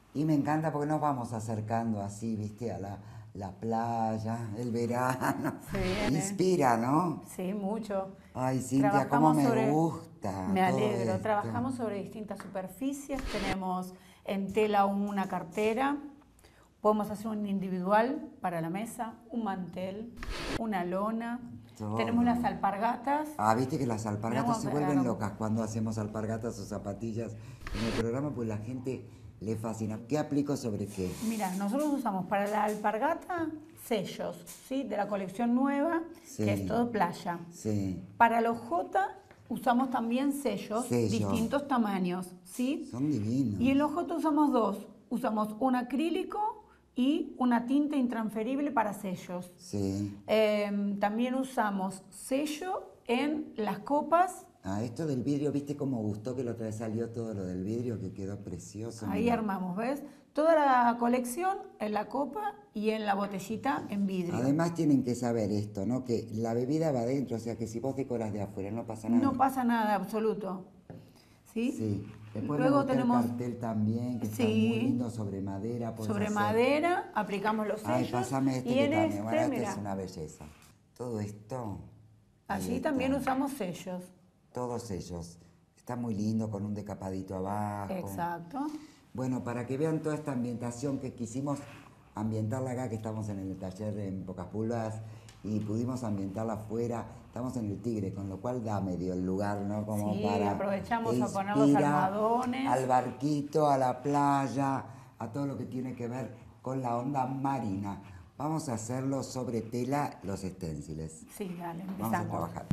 Y me encanta porque nos vamos acercando así, viste, a la playa, el verano. Se viene. Inspira, ¿no? Sí, mucho. Ay, Cintia, cómo Trabajamos me sobre, gusta me todo alegro, esto. trabajamos sobre distintas superficies. Tenemos en tela una cartera, podemos hacer un individual para la mesa, un mantel, una lona. Tenemos las Todo. alpargatas. Ah, viste que las Mirá alpargatas cómo se vuelven pegaron. locas cuando hacemos alpargatas o zapatillas en el programa, pues la gente le fascina. ¿Qué aplico sobre qué? Mira, nosotros usamos para la alpargata sellos, ¿sí? De la colección nueva, que es Sí, todo playa. sí. Para los J usamos también sellos, Sello. distintos tamaños, ¿sí? Son Y en divinos. los J usamos dos. Usamos un acrílico y una tinta intransferible para sellos. Sí. También usamos sello en las copas. Ah, esto del vidrio, ¿viste cómo gustó que la otra vez salió todo lo del vidrio? Que quedó precioso, Ahí mira. armamos, ¿ves? Toda la colección en la copa y en la botellita en vidrio. Además tienen que saber esto, ¿no? Que la bebida va adentro, o sea que si vos decoras de afuera no pasa No nada. pasa nada absoluto. ¿Sí? Sí. Después me Luego gusta el tenemos, cartel también, que está muy sí, lindo sobre madera, puedes sobre hacer. madera, aplicamos los Ay, sellos pásame este y que en también, bueno, este, este es mira, una belleza. Todo esto, ahí allí también está. usamos sellos. Todos ellos. Está muy lindo con un decapadito abajo. Exacto. Bueno, para que vean toda esta ambientación que quisimos ambientarla acá, que estamos en el taller en Pocas Pulgas y pudimos ambientarla afuera. Estamos en el Tigre, con lo cual da medio el lugar, ¿no? Como Sí, para aprovechamos a poner los inspira almohadones. al barquito, a la playa, a todo lo que tiene que ver con la onda marina. Vamos a hacerlo sobre tela los esténciles. Sí, dale, Vamos a empezamos. trabajar.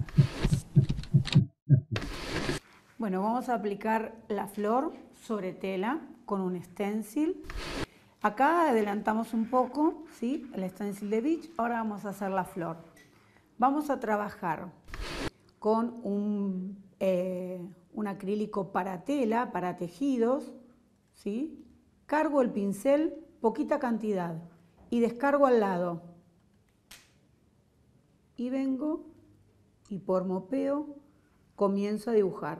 Bueno, vamos a aplicar la flor sobre tela con un stencil. Acá adelantamos un poco, ¿sí? El stencil de beach. Ahora vamos a hacer la flor. Vamos a trabajar con un acrílico para tela, para tejidos, ¿sí? Cargo el pincel, poquita cantidad, y descargo al lado. Y vengo y por mopeo comienzo a dibujar.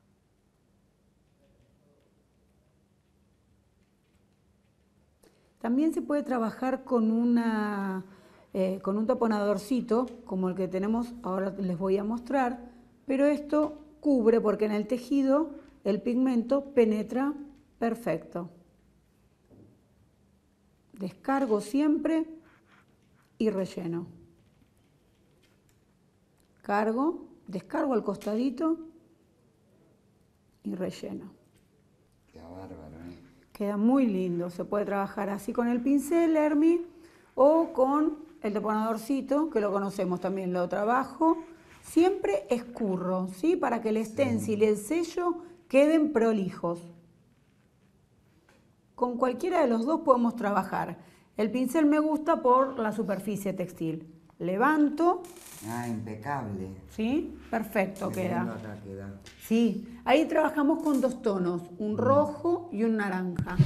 También se puede trabajar con con un taponadorcito, como el que tenemos, ahora les voy a mostrar, pero esto cubre porque en el tejido el pigmento penetra perfecto. Descargo siempre y relleno. Cargo, descargo al costadito y relleno. Qué bárbaro, ¿eh? Queda muy lindo. Se puede trabajar así con el pincel, Hermi, o con el deponadorcito, que lo conocemos también, lo trabajo. Siempre escurro, ¿sí? Para que el stencil y el sello queden prolijos. Con cualquiera de los dos podemos trabajar. El pincel me gusta por la superficie textil. Levanto, Ah, impecable. ¿sí? Perfecto Qué lindo queda. acá queda. Sí, ahí trabajamos con dos tonos, un rojo y un naranja.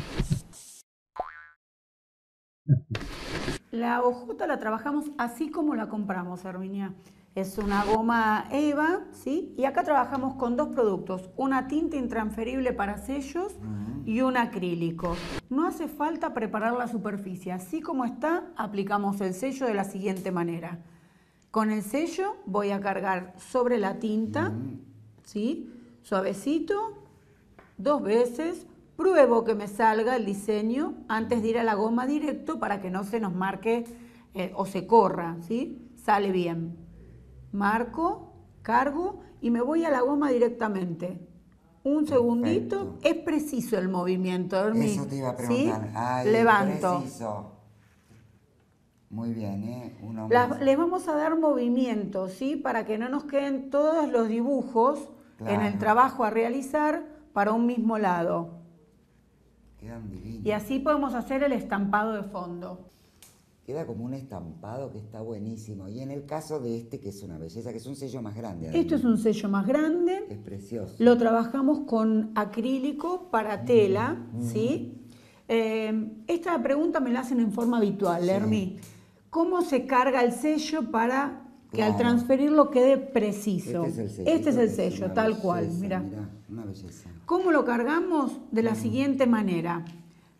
La hojota la trabajamos así como la compramos, Herminia. Es una goma Eva, ¿sí? Y acá trabajamos con dos productos, una tinta intransferible para sellos y un acrílico. No hace falta preparar la superficie, así como está, aplicamos el sello de la siguiente manera. Con el sello voy a cargar sobre la tinta, ¿sí? Suavecito, 2 veces. Pruebo que me salga el diseño antes de ir a la goma directo para que no se nos marque o se corra, ¿sí? Sale bien. Marco, cargo y me voy a la goma directamente. Un segundito, Perfecto. es preciso el movimiento, Hermi, Eso te iba a ¿sí? preguntar. Ay, Levanto. preciso. Muy bien, ¿eh? Uno más. Les vamos a dar movimiento, ¿sí? Para que no nos queden todos los dibujos en el Claro. trabajo a realizar para un mismo lado. Quedan divinos. Y así podemos hacer el estampado de fondo. Queda como un estampado que está buenísimo. Y en el caso de este, que es una belleza, que es un sello más grande. Esto es un sello más grande. Es precioso. Lo trabajamos con acrílico para tela, ¿sí? Esta pregunta me la hacen en forma habitual, Sí. Hermi. ¿Cómo se carga el sello para que al Claro. transferirlo quede preciso? Este es el sello. Este es el Es sello, una tal cual, belleza, mira. mirá, una belleza. ¿Cómo lo cargamos? De la siguiente manera.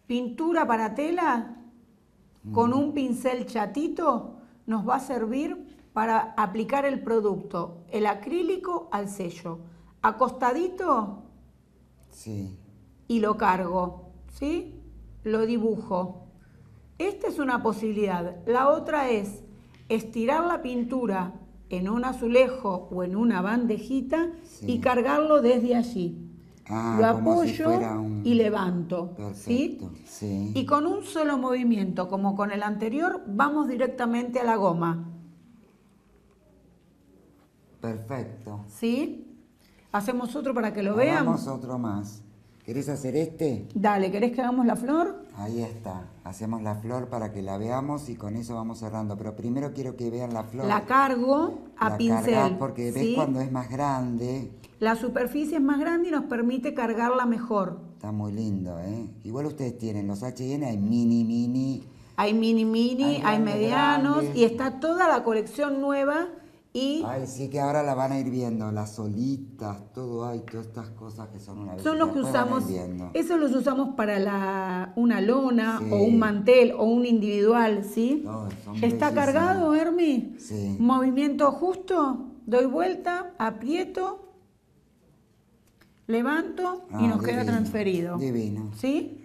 pintura para tela con un pincel chatito nos va a servir para aplicar el producto, el acrílico al sello, acostadito Sí. y lo cargo, ¿sí? Lo dibujo. Esta es una posibilidad. La otra es estirar la pintura en un azulejo o en una bandejita y cargarlo desde allí. Lo Como si apoyo fuera un... y levanto, Perfecto, sí. Y con un solo movimiento, como con el anterior, vamos directamente a la goma. Perfecto. ¿Sí? Hacemos otro para que lo vean. Hagamos otro más. ¿Querés hacer este? Dale, ¿querés que hagamos la flor? Ahí está. Hacemos la flor para que la veamos y con eso vamos cerrando. Pero primero quiero que vean la flor. La cargo a pincel. Cargas porque ves cuando es más grande. La superficie es más grande y nos permite cargarla mejor. Está muy lindo, ¿eh? Igual ustedes tienen los H&M, hay mini. Hay mini, hay medianos grandes. y está toda la colección nueva. Y Ay, sí que ahora la van a ir viendo, las olitas, todo hay, todas estas cosas que son una vez. son los que usamos, esos los usamos para una lona o un mantel o un individual, ¿sí? ¿Está cargado, Hermi? Sí. Movimiento justo, doy vuelta, aprieto, levanto y nos queda transferido. Divino. ¿Sí?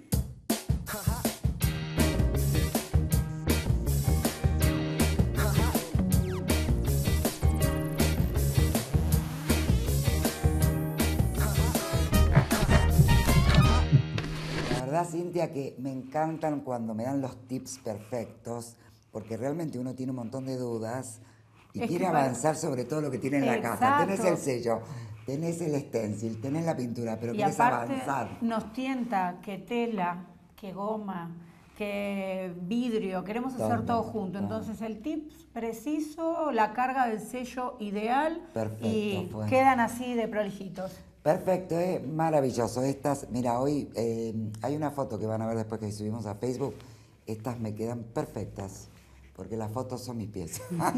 Cintia, que me encantan cuando me dan los tips perfectos, porque realmente uno tiene un montón de dudas y quiere avanzar sobre todo lo que tiene en la casa. Tenés el sello, tenés el stencil, tenés la pintura, pero querés avanzar. Nos tienta que tela, que goma, que vidrio, queremos hacer todo junto. Entonces el tip preciso, la carga del sello ideal. Perfecto, y quedan así de prolijitos. Perfecto, maravilloso. Estas, mira, hoy hay una foto que van a ver después que subimos a Facebook. Estas me quedan perfectas, porque las fotos son mis pies.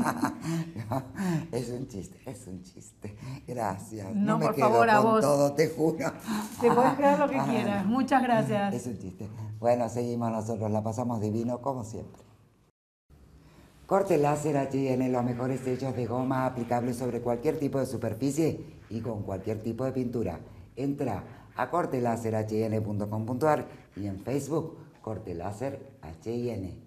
Es un chiste. Gracias. No me por quedo favor, a con vos. todo, te juro. Te podés creer lo que quieras. Muchas gracias. Es un chiste. Bueno, seguimos nosotros, la pasamos divino como siempre. Corte láser H&M, los mejores sellos de goma aplicables sobre cualquier tipo de superficie y con cualquier tipo de pintura. Entra a corteláserhn.com.ar y en Facebook Corte Láser H&M.